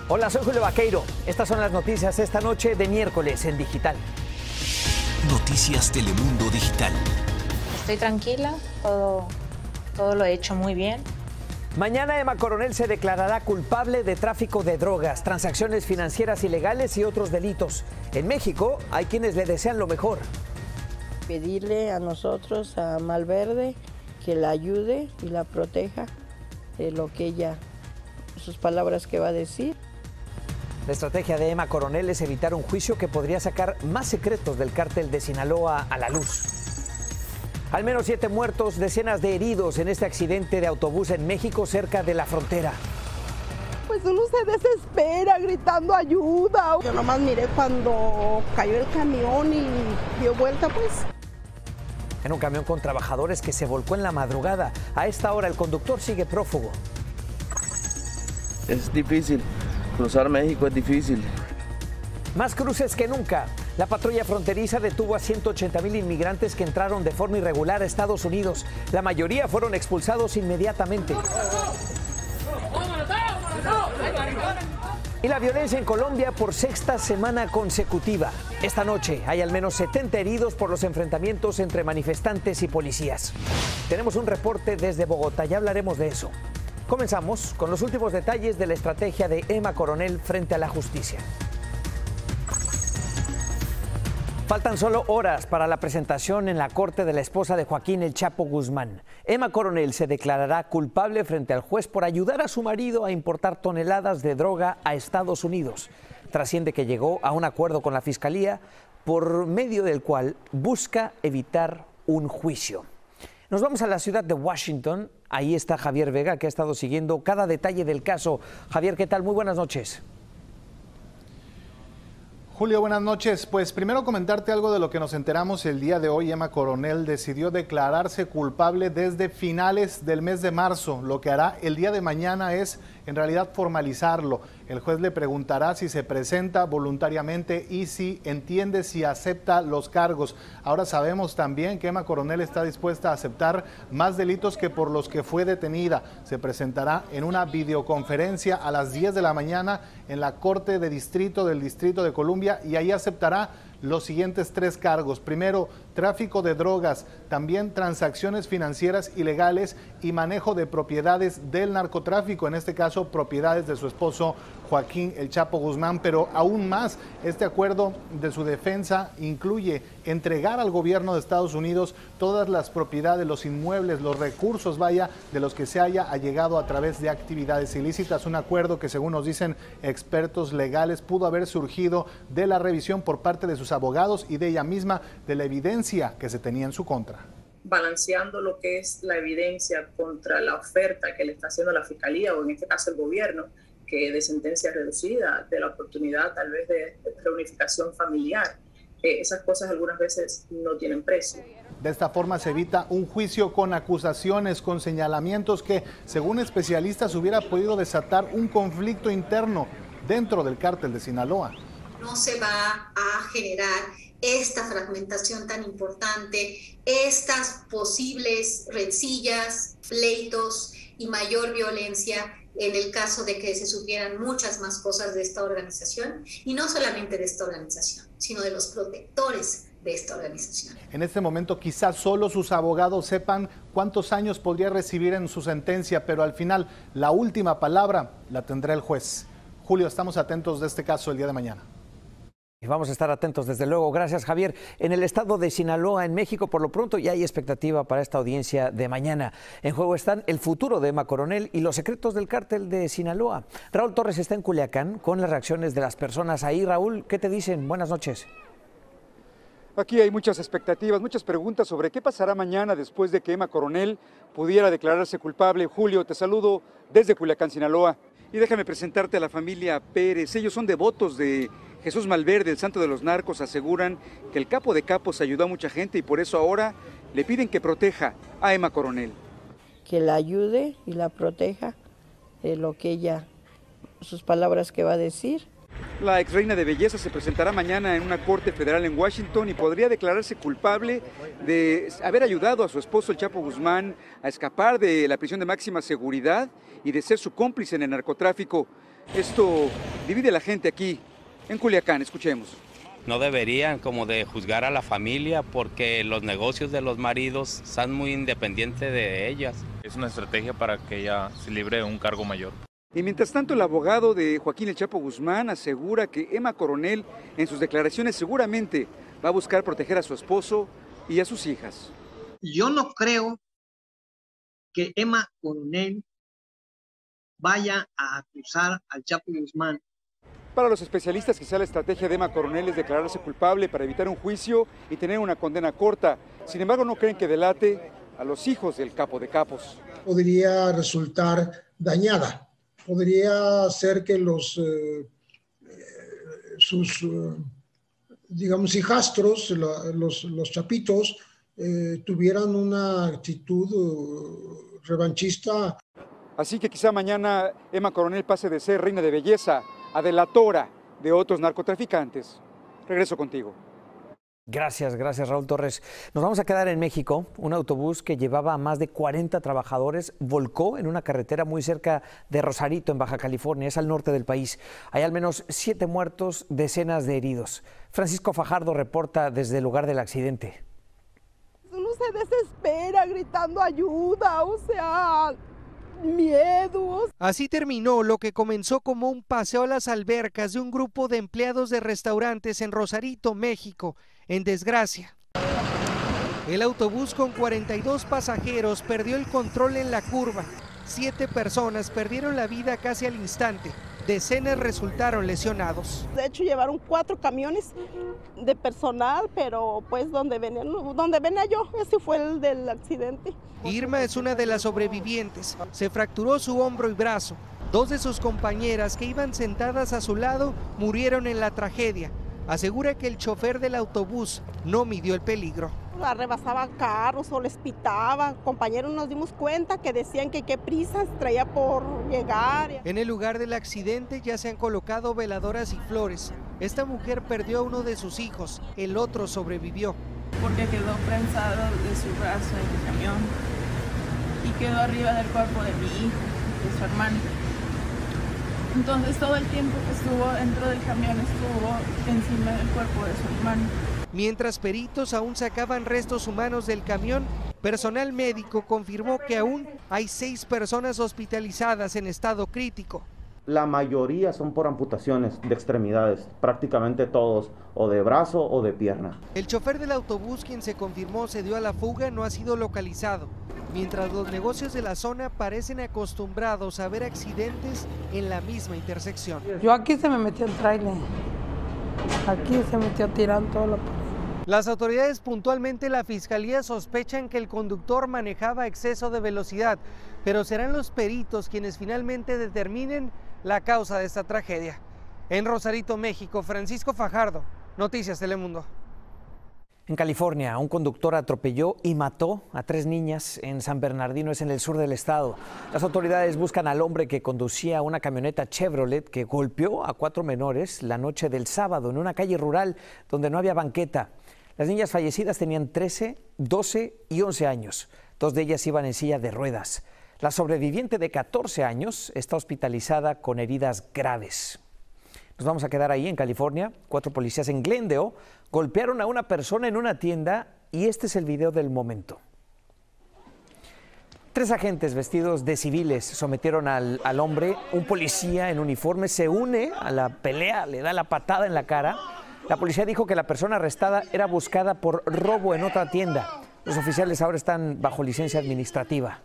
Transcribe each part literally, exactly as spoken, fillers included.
Hola, soy Julio Vaqueiro. Estas son las noticias esta noche de miércoles en Digital. Noticias Telemundo Digital. Estoy tranquila, todo, todo lo he hecho muy bien. Mañana Emma Coronel se declarará culpable de tráfico de drogas, transacciones financieras ilegales y otros delitos. En México hay quienes le desean lo mejor. Pedirle a nosotros, a Malverde, que la ayude y la proteja de lo que ella, sus palabras que va a decir. La estrategia de Emma Coronel es evitar un juicio que podría sacar más secretos del cártel de Sinaloa a la luz. Al menos siete muertos, decenas de heridos en este accidente de autobús en México cerca de la frontera. Pues uno se desespera gritando ayuda. Yo nomás miré cuando cayó el camión y dio vuelta, pues. En un camión con trabajadores que se volcó en la madrugada. A esta hora el conductor sigue prófugo. Es difícil. Cruzar México es difícil. Más cruces que nunca. La patrulla fronteriza detuvo a ciento ochenta mil inmigrantes que entraron de forma irregular a Estados Unidos. La mayoría fueron expulsados inmediatamente. Y la violencia en Colombia por sexta semana consecutiva. Esta noche hay al menos setenta heridos por los enfrentamientos entre manifestantes y policías. Tenemos un reporte desde Bogotá, ya hablaremos de eso. Comenzamos con los últimos detalles de la estrategia de Emma Coronel frente a la justicia. Faltan solo horas para la presentación en la corte de la esposa de Joaquín El Chapo Guzmán. Emma Coronel se declarará culpable frente al juez por ayudar a su marido a importar toneladas de droga a Estados Unidos. Trasciende que llegó a un acuerdo con la Fiscalía por medio del cual busca evitar un juicio. Nos vamos a la ciudad de Washington. Ahí está Javier Vega, que ha estado siguiendo cada detalle del caso. Javier, ¿qué tal? Muy buenas noches. Julio, buenas noches. Pues primero comentarte algo de lo que nos enteramos el día de hoy. Emma Coronel decidió declararse culpable desde finales del mes de marzo. Lo que hará el día de mañana es en realidad formalizarlo. El juez le preguntará si se presenta voluntariamente y si entiende, si acepta los cargos. Ahora sabemos también que Emma Coronel está dispuesta a aceptar más delitos que por los que fue detenida. Se presentará en una videoconferencia a las diez de la mañana en la Corte de Distrito del Distrito de Columbia y ahí aceptará los siguientes tres cargos. Primero, tráfico de drogas, también transacciones financieras ilegales y manejo de propiedades del narcotráfico, en este caso propiedades de su esposo Joaquín El Chapo Guzmán, pero aún más, este acuerdo de su defensa incluye entregar al gobierno de Estados Unidos todas las propiedades, los inmuebles, los recursos, vaya, de los que se haya allegado a través de actividades ilícitas. Un acuerdo que, según nos dicen expertos legales, pudo haber surgido de la revisión por parte de sus abogados y de ella misma de la evidencia que se tenía en su contra. Balanceando lo que es la evidencia contra la oferta que le está haciendo la Fiscalía o en este caso el gobierno, que de sentencia reducida, de la oportunidad tal vez de reunificación familiar. Eh, esas cosas algunas veces no tienen precio. De esta forma se evita un juicio con acusaciones, con señalamientos que, según especialistas, hubiera podido desatar un conflicto interno dentro del cártel de Sinaloa. No se va a generar esta fragmentación tan importante, estas posibles rencillas, pleitos y mayor violencia en el caso de que se supieran muchas más cosas de esta organización, y no solamente de esta organización, sino de los protectores de esta organización. En este momento quizás solo sus abogados sepan cuántos años podría recibir en su sentencia, pero al final la última palabra la tendrá el juez. Julio, estamos atentos de este caso el día de mañana. Vamos a estar atentos, desde luego. Gracias, Javier. En el estado de Sinaloa, en México, por lo pronto ya hay expectativa para esta audiencia de mañana. En juego están el futuro de Emma Coronel y los secretos del cártel de Sinaloa. Raúl Torres está en Culiacán con las reacciones de las personas ahí. Raúl, ¿qué te dicen? Buenas noches. Aquí hay muchas expectativas, muchas preguntas sobre qué pasará mañana después de que Emma Coronel pudiera declararse culpable. Julio, te saludo desde Culiacán, Sinaloa. Y déjame presentarte a la familia Pérez. Ellos son devotos de Jesús Malverde, el santo de los narcos. Aseguran que el capo de capos ayudó a mucha gente y por eso ahora le piden que proteja a Emma Coronel. Que la ayude y la proteja de lo que ella, sus palabras que va a decir. La ex reina de belleza se presentará mañana en una corte federal en Washington y podría declararse culpable de haber ayudado a su esposo, el Chapo Guzmán, a escapar de la prisión de máxima seguridad y de ser su cómplice en el narcotráfico. Esto divide a la gente aquí en Culiacán, escuchemos. No deberían como de juzgar a la familia porque los negocios de los maridos son muy independientes de ellas. Es una estrategia para que ella se libre de un cargo mayor. Y mientras tanto, el abogado de Joaquín El Chapo Guzmán asegura que Emma Coronel en sus declaraciones seguramente va a buscar proteger a su esposo y a sus hijas. Yo no creo que Emma Coronel vaya a acusar al Chapo Guzmán. Para los especialistas, quizá la estrategia de Emma Coronel es declararse culpable para evitar un juicio y tener una condena corta. Sin embargo, no creen que delate a los hijos del capo de capos. Podría resultar dañada. Podría ser que los eh, sus, eh, digamos, hijastros, la, los, los chapitos, eh, tuvieran una actitud uh, revanchista. Así que quizá mañana Emma Coronel pase de ser reina de belleza a delatora de otros narcotraficantes. Regreso contigo. Gracias, gracias Raúl Torres. Nos vamos a quedar en México. Un autobús que llevaba a más de cuarenta trabajadores volcó en una carretera muy cerca de Rosarito, en Baja California, es al norte del país. Hay al menos siete muertos, decenas de heridos. Francisco Fajardo reporta desde el lugar del accidente. Uno se desespera gritando ayuda, o sea, miedo. Así terminó lo que comenzó como un paseo a las albercas de un grupo de empleados de restaurantes en Rosarito, México, en desgracia. El autobús con cuarenta y dos pasajeros perdió el control en la curva. Siete personas perdieron la vida casi al instante. Decenas resultaron lesionados. De hecho, llevaron cuatro camiones de personal, pero pues donde venía, donde venía yo, ese fue el del accidente. Irma es una de las sobrevivientes. Se fracturó su hombro y brazo. Dos de sus compañeras que iban sentadas a su lado murieron en la tragedia. Asegura que el chofer del autobús no midió el peligro. Rebasaba carros o les pitaba. Compañeros, nos dimos cuenta que decían que qué prisas traía por llegar. En el lugar del accidente ya se han colocado veladoras y flores. Esta mujer perdió a uno de sus hijos, el otro sobrevivió. Porque quedó prensado de su brazo en el camión y quedó arriba del cuerpo de mi hijo, de su hermano. Entonces todo el tiempo que estuvo dentro del camión estuvo encima del cuerpo de su hermano. Mientras peritos aún sacaban restos humanos del camión, personal médico confirmó que aún hay seis personas hospitalizadas en estado crítico. La mayoría son por amputaciones de extremidades, prácticamente todos, o de brazo o de pierna. El chofer del autobús, quien se confirmó se dio a la fuga, no ha sido localizado, mientras los negocios de la zona parecen acostumbrados a ver accidentes en la misma intersección. Yo aquí se me metió el tráiler, aquí se metió tirando todo lo. Las autoridades, puntualmente la fiscalía, sospechan que el conductor manejaba exceso de velocidad, pero serán los peritos quienes finalmente determinen la causa de esta tragedia. En Rosarito, México, Francisco Fajardo, Noticias Telemundo. En California, un conductor atropelló y mató a tres niñas en San Bernardino, es en el sur del estado. Las autoridades buscan al hombre que conducía una camioneta Chevrolet que golpeó a cuatro menores la noche del sábado en una calle rural donde no había banqueta. Las niñas fallecidas tenían trece, doce y once años. Dos de ellas iban en silla de ruedas. La sobreviviente de catorce años está hospitalizada con heridas graves. Nos vamos a quedar ahí en California. Cuatro policías en Glendale golpearon a una persona en una tienda y este es el video del momento. Tres agentes vestidos de civiles sometieron al, al hombre. Un policía en uniforme se une a la pelea, le da la patada en la cara. La policía dijo que la persona arrestada era buscada por robo en otra tienda. Los oficiales ahora están bajo licencia administrativa.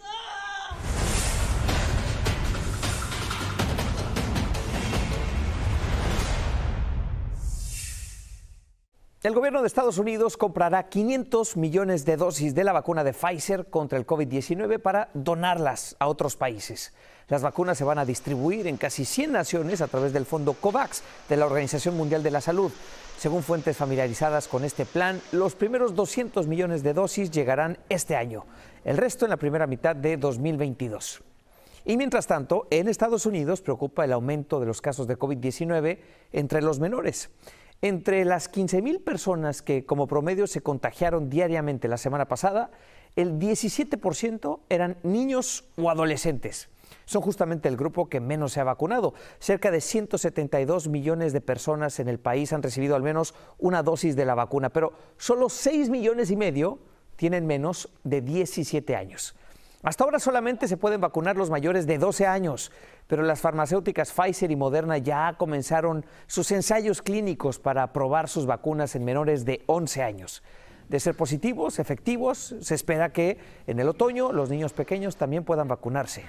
El gobierno de Estados Unidos comprará quinientos millones de dosis de la vacuna de Pfizer contra el COVID diecinueve para donarlas a otros países. Las vacunas se van a distribuir en casi cien naciones a través del fondo COVAX de la Organización Mundial de la Salud. Según fuentes familiarizadas con este plan, los primeros doscientos millones de dosis llegarán este año, el resto en la primera mitad de dos mil veintidós. Y mientras tanto, en Estados Unidos preocupa el aumento de los casos de COVID diecinueve entre los menores. Entre las quince mil personas que como promedio se contagiaron diariamente la semana pasada, el diecisiete por ciento eran niños o adolescentes. Son justamente el grupo que menos se ha vacunado. Cerca de ciento setenta y dos millones de personas en el país han recibido al menos una dosis de la vacuna, pero solo seis millones y medio tienen menos de diecisiete años. Hasta ahora solamente se pueden vacunar los mayores de doce años, pero las farmacéuticas Pfizer y Moderna ya comenzaron sus ensayos clínicos para probar sus vacunas en menores de once años. De ser positivos, efectivos, se espera que en el otoño los niños pequeños también puedan vacunarse.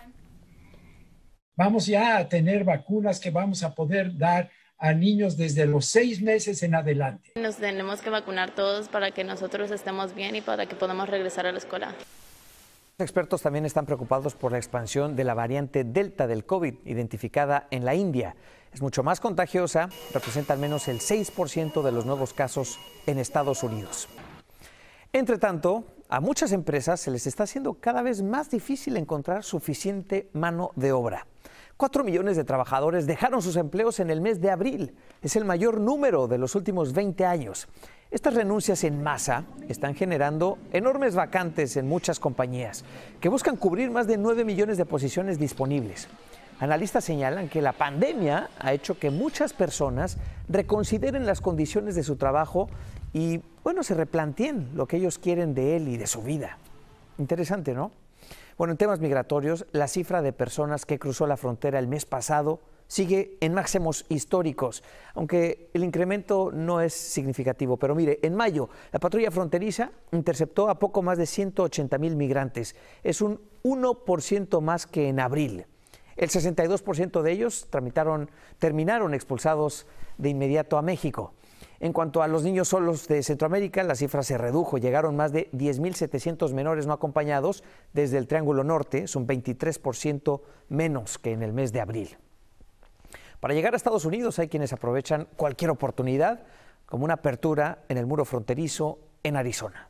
Vamos ya a tener vacunas que vamos a poder dar a niños desde los seis meses en adelante. Nos tenemos que vacunar todos para que nosotros estemos bien y para que podamos regresar a la escuela. Expertos también están preocupados por la expansión de la variante Delta del COVID, identificada en la India. Es mucho más contagiosa, representa al menos el seis por ciento de los nuevos casos en Estados Unidos. Entre tanto, a muchas empresas se les está haciendo cada vez más difícil encontrar suficiente mano de obra. Cuatro millones de trabajadores dejaron sus empleos en el mes de abril. Es el mayor número de los últimos veinte años. Estas renuncias en masa están generando enormes vacantes en muchas compañías que buscan cubrir más de nueve millones de posiciones disponibles. Analistas señalan que la pandemia ha hecho que muchas personas reconsideren las condiciones de su trabajo y, bueno, se replanteen lo que ellos quieren de él y de su vida. Interesante, ¿no? Bueno, en temas migratorios, la cifra de personas que cruzó la frontera el mes pasado sigue en máximos históricos, aunque el incremento no es significativo. Pero mire, en mayo, la patrulla fronteriza interceptó a poco más de ciento ochenta mil migrantes. Es un uno por ciento más que en abril. El sesenta y dos por ciento de ellos tramitaron, terminaron expulsados de inmediato a México. En cuanto a los niños solos de Centroamérica, la cifra se redujo. Llegaron más de diez mil setecientos menores no acompañados desde el Triángulo Norte, son veintitrés por ciento menos que en el mes de abril. Para llegar a Estados Unidos hay quienes aprovechan cualquier oportunidad, como una apertura en el muro fronterizo en Arizona.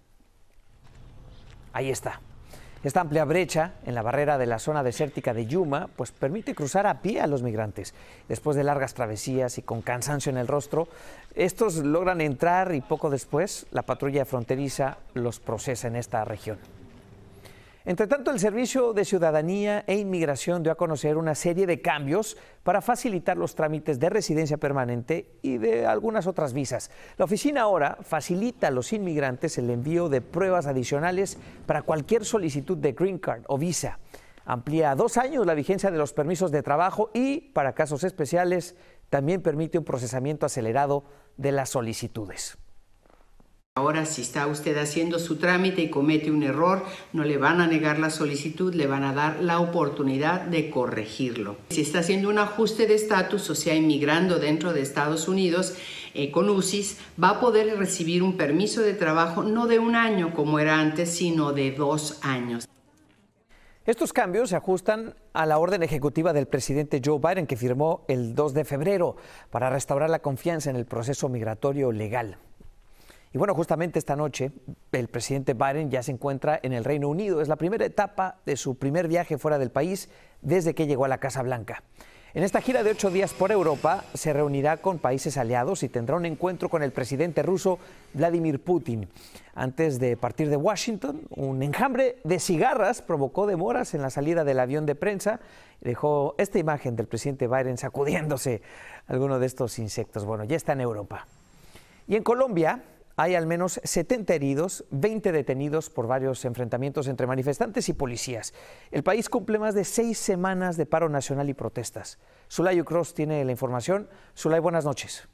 Ahí está. Esta amplia brecha en la barrera de la zona desértica de Yuma pues permite cruzar a pie a los migrantes. Después de largas travesías y con cansancio en el rostro, estos logran entrar y poco después la patrulla fronteriza los procesa en esta región. Entre tanto, el Servicio de Ciudadanía e Inmigración dio a conocer una serie de cambios para facilitar los trámites de residencia permanente y de algunas otras visas. La oficina ahora facilita a los inmigrantes el envío de pruebas adicionales para cualquier solicitud de Green Card o visa. Amplía a dos años la vigencia de los permisos de trabajo y, para casos especiales, también permite un procesamiento acelerado de las solicitudes. Ahora, si está usted haciendo su trámite y comete un error, no le van a negar la solicitud, le van a dar la oportunidad de corregirlo. Si está haciendo un ajuste de estatus, o sea, inmigrando dentro de Estados Unidos eh, con U C I S, va a poder recibir un permiso de trabajo no de un año como era antes, sino de dos años. Estos cambios se ajustan a la orden ejecutiva del presidente Joe Biden que firmó el dos de febrero para restaurar la confianza en el proceso migratorio legal. Y bueno, justamente esta noche el presidente Biden ya se encuentra en el Reino Unido. Es la primera etapa de su primer viaje fuera del país desde que llegó a la Casa Blanca. En esta gira de ocho días por Europa se reunirá con países aliados y tendrá un encuentro con el presidente ruso Vladimir Putin. Antes de partir de Washington, un enjambre de cigarras provocó demoras en la salida del avión de prensa y dejó esta imagen del presidente Biden sacudiéndose alguno de estos insectos. Bueno, ya está en Europa. Y en Colombia hay al menos setenta heridos, veinte detenidos por varios enfrentamientos entre manifestantes y policías. El país cumple más de seis semanas de paro nacional y protestas. Zulay Ucros tiene la información. Zulay, buenas noches.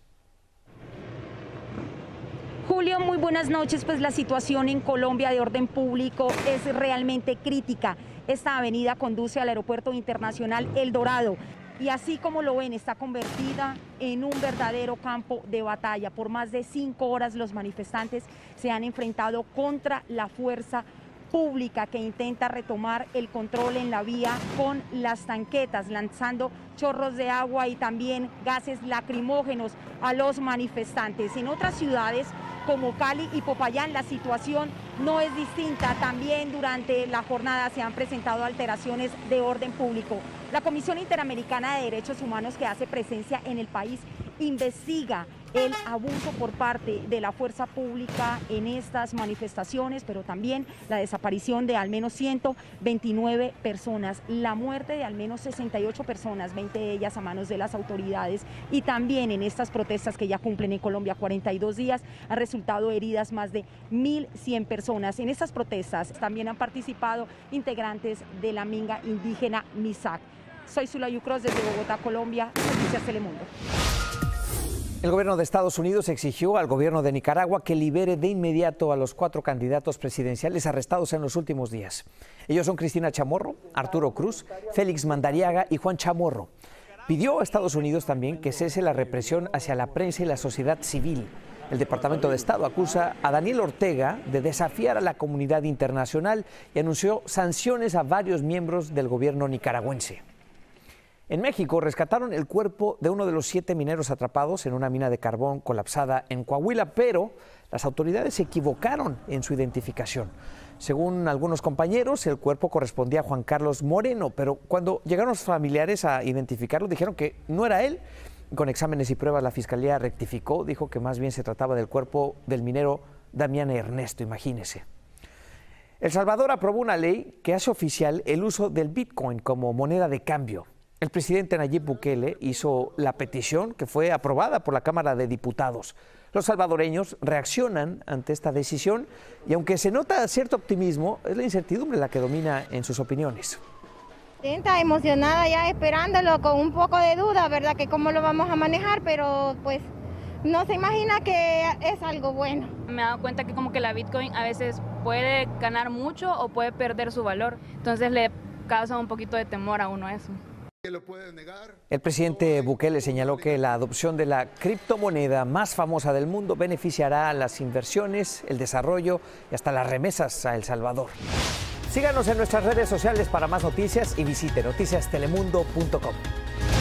Julio, muy buenas noches. Pues la situación en Colombia de orden público es realmente crítica. Esta avenida conduce al Aeropuerto Internacional El Dorado. Y así como lo ven, está convertida en un verdadero campo de batalla. Por más de cinco horas los manifestantes se han enfrentado contra la fuerza pública que intenta retomar el control en la vía con las tanquetas, lanzando chorros de agua y también gases lacrimógenos a los manifestantes. En otras ciudades como Cali y Popayán la situación no es distinta. También durante la jornada se han presentado alteraciones de orden público. La Comisión Interamericana de Derechos Humanos, que hace presencia en el país, investiga el abuso por parte de la fuerza pública en estas manifestaciones, pero también la desaparición de al menos ciento veintinueve personas, la muerte de al menos sesenta y ocho personas, veinte de ellas a manos de las autoridades, y también en estas protestas que ya cumplen en Colombia cuarenta y dos días, han resultado heridas más de mil cien personas. En estas protestas también han participado integrantes de la minga indígena Misak. Soy Zulayu Cross desde Bogotá, Colombia, Noticias Telemundo. El gobierno de Estados Unidos exigió al gobierno de Nicaragua que libere de inmediato a los cuatro candidatos presidenciales arrestados en los últimos días. Ellos son Cristina Chamorro, Arturo Cruz, Félix Mandariaga y Juan Chamorro. Pidió a Estados Unidos también que cese la represión hacia la prensa y la sociedad civil. El Departamento de Estado acusa a Daniel Ortega de desafiar a la comunidad internacional y anunció sanciones a varios miembros del gobierno nicaragüense. En México rescataron el cuerpo de uno de los siete mineros atrapados en una mina de carbón colapsada en Coahuila, pero las autoridades se equivocaron en su identificación. Según algunos compañeros, el cuerpo correspondía a Juan Carlos Moreno, pero cuando llegaron los familiares a identificarlo dijeron que no era él. Con exámenes y pruebas la fiscalía rectificó, dijo que más bien se trataba del cuerpo del minero Damián Ernesto, imagínese. El Salvador aprobó una ley que hace oficial el uso del Bitcoin como moneda de cambio. El presidente Nayib Bukele hizo la petición que fue aprobada por la Cámara de Diputados. Los salvadoreños reaccionan ante esta decisión y aunque se nota cierto optimismo, es la incertidumbre la que domina en sus opiniones. Está emocionada ya esperándolo con un poco de duda, ¿verdad? Que cómo lo vamos a manejar, pero pues no se imagina que es algo bueno. Me he dado cuenta que como que la Bitcoin a veces puede ganar mucho o puede perder su valor, entonces le causa un poquito de temor a uno eso. El presidente Bukele señaló que la adopción de la criptomoneda más famosa del mundo beneficiará a las inversiones, el desarrollo y hasta las remesas a El Salvador. Síganos en nuestras redes sociales para más noticias y visite noticias telemundo punto com.